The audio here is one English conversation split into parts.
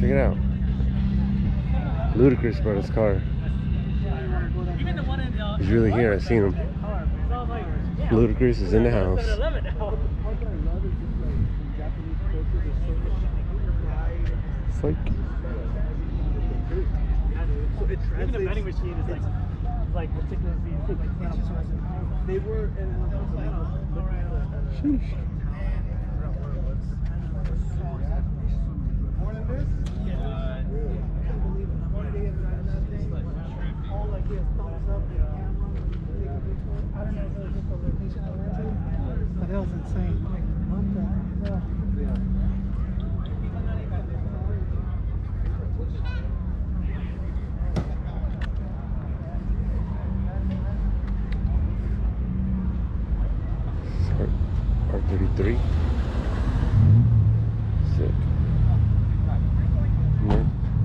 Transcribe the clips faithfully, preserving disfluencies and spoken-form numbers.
Check it out. Ludacris brought his car. He's really here. I've seen him. Ludacris is in the house. It's like even the vending machine is like like ridiculously. They were in sheesh. But that was insane. R thirty-three. Sick. Yeah.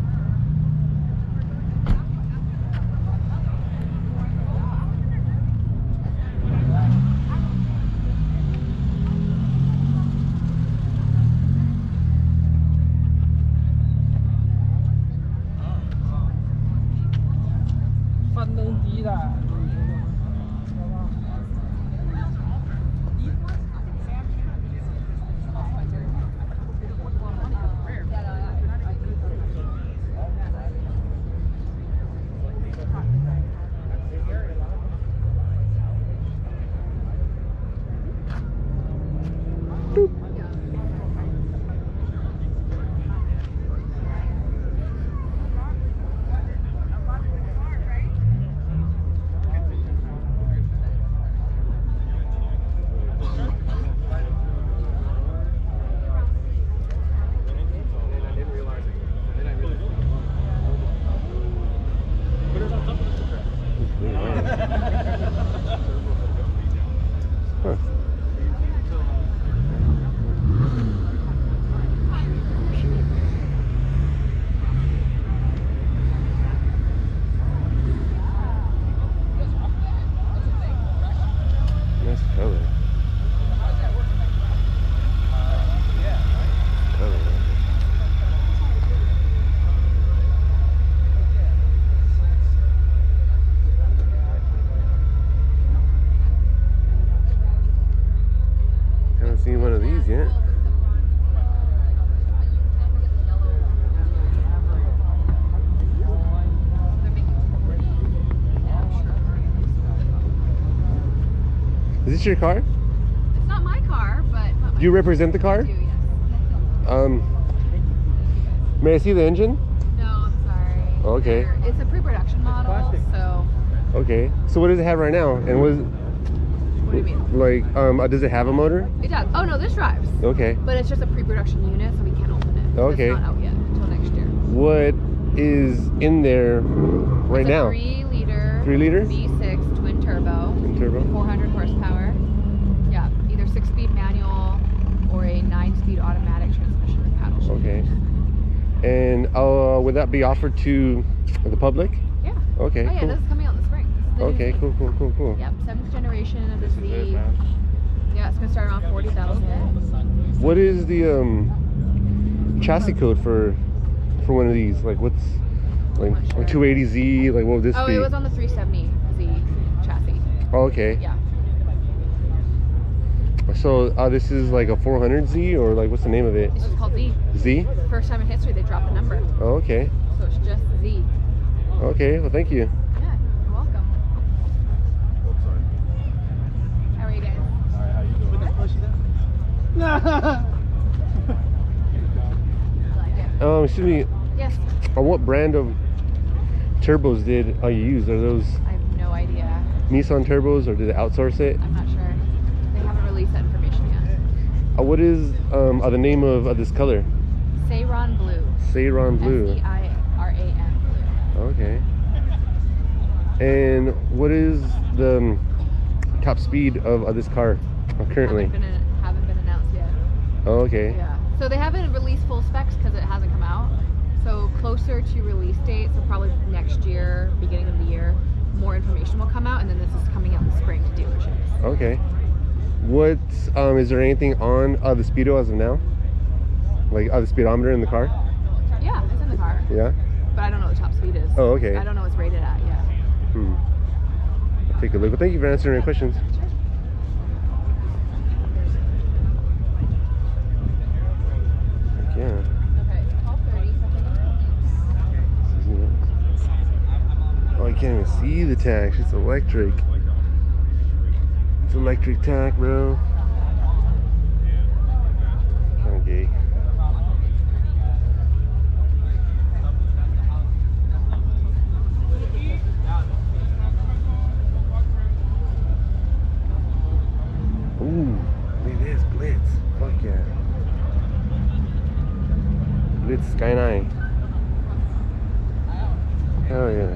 Seen one of these yet. Is this your car? It's not my car, but... but you represent the car? I do, yes. Um, may I see the engine? No, I'm sorry. Okay. They're, it's a pre-production model, so... Okay. So what does it have right now? And what is it? What do you mean? Like, um, uh, does it have a motor? It does. Oh no, this drives. Okay. But it's just a pre-production unit, so we can't open it. Okay. It's not out yet until next year. What is in there right it's now? A three liter. Three liter? V six twin turbo. Twin turbo. four hundred horsepower. Yeah, either six-speed manual or a nine-speed automatic transmission with paddle shift. Okay. And uh, would that be offered to the public? Yeah. Okay. Oh yeah, cool. this is coming out in the spring. The Okay, new cool, cool, cool, cool. Yep, seventh generation of the Z. Yeah, it's gonna start around forty thousand. What is the um chassis code for for one of these? Like, what's like Sure. a two eighty Z? Like, what would this Oh, be? it was on the three seventy Z chassis. Oh, okay. Yeah. So uh, this is like a four hundred Z, or like what's the name of it? It's just called Z. Z? First time in history they dropped the number. Oh, okay. So it's just Z. Okay. Well, thank you. Yeah, you're welcome. How are you guys? Alright, how you doing? With the pushy there? Um, excuse me. Yes. Uh, what brand of turbos did uh, you use? Are those I have no idea. Nissan turbos, or did they outsource it? I'm not sure. They haven't released that information yet. Uh, what is um uh, the name of uh, this color? Seiron Blue. Seiron Blue. S E I R A N Blue. Okay. And what is the um, top speed of, of this car uh, currently? Haven't been, haven't been announced yet. Oh, okay. Yeah. So they haven't released full specs because it hasn't come out. So closer to release date, so probably next year, beginning of the year, more information will come out, and then this is coming out in the spring to dealerships. Okay. What um is there anything on uh, the speedo as of now? Like uh, the speedometer in the car? Yeah, it's Yeah? But I don't know what top speed is. Oh, okay. I don't know what's rated at, yeah. Hmm. I'll take a look. Well, thank you for answering my questions. Heck yeah. Okay, twelve thirty. Oh, I can't even see the tax. It's electric. It's electric tack, bro. Kind of gay. Ooh, look at this Blitz. Fuck yeah. Blitz Sky nine. Hell yeah.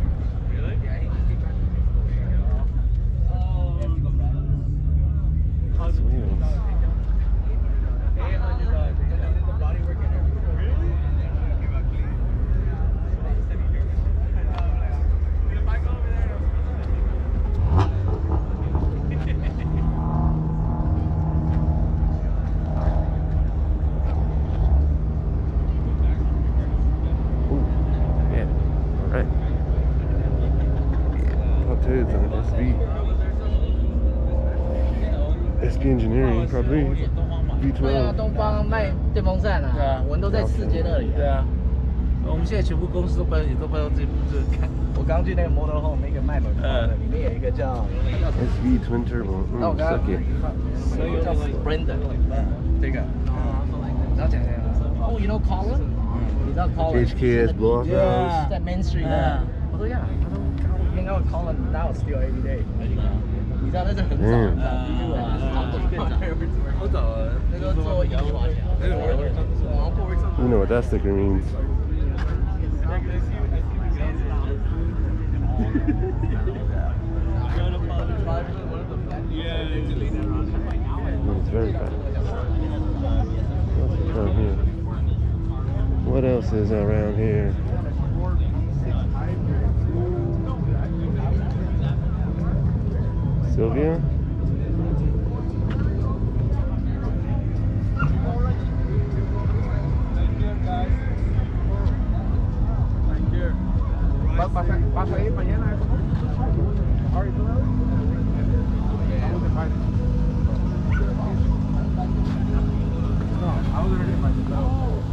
S P Engineering probably V 对啊， twelve. 东方卖电风扇啊， 对啊我们都在四街那里。 对啊，我们现在全部公司都搬，也都搬到这这看。 我刚去那个 Motor Home 那个卖门的，里面有一个叫 S V Twin Turbo. 那我 Mm, 刚刚 suck it. 那个叫 Brandon， 这个，然后讲讲，哦，you know Colin？ 你知道 Colin？ H K S blow off valves. 在 Main Street 的。我说呀，他说 hang out with Colin now still every day。你知道那是很早很早，好多更早， 好早啊， 那个做印刷厂。 You know what that sticker means. It's very fast. What's around here? What else is around here? Sylvia? ¿Vas a ir mañana? No, I was already invited.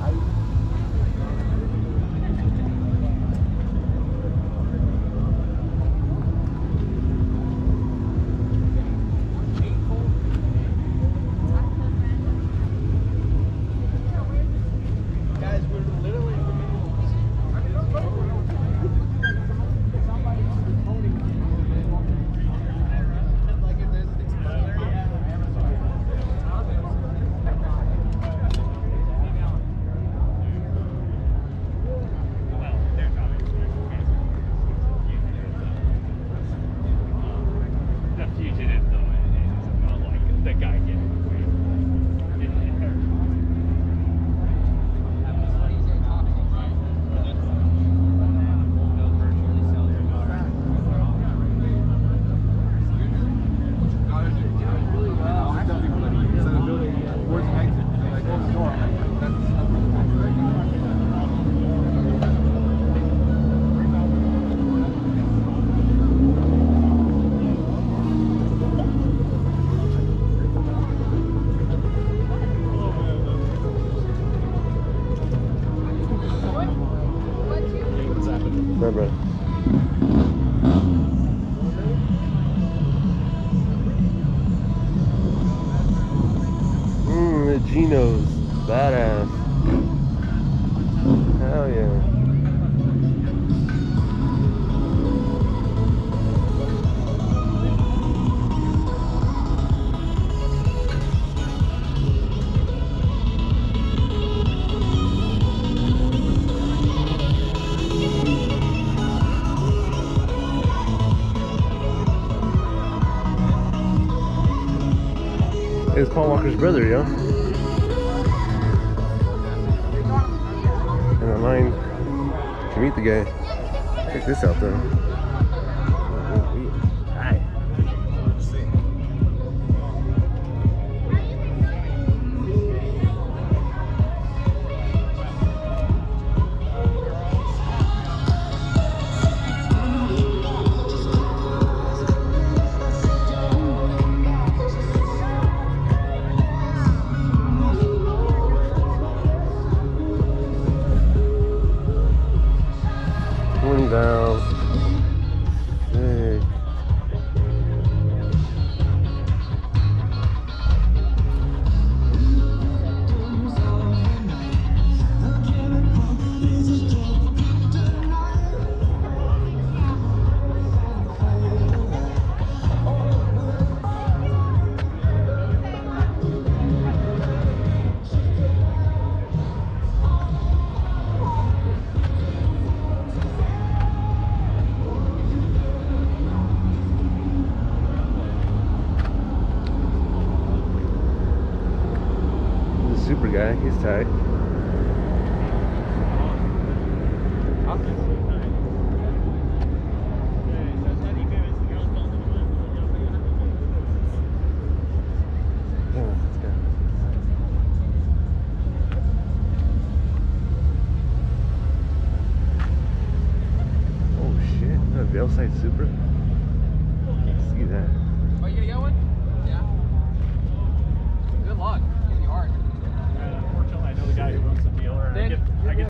Right, right. Mmm, the Geno's badass. Hell yeah. It's Paul Walker's brother, yeah? And a line to meet the guy. Check this out though. Hi. guy. He's tight. Veilside Supra. See that. Oh, yeah, yeah, what?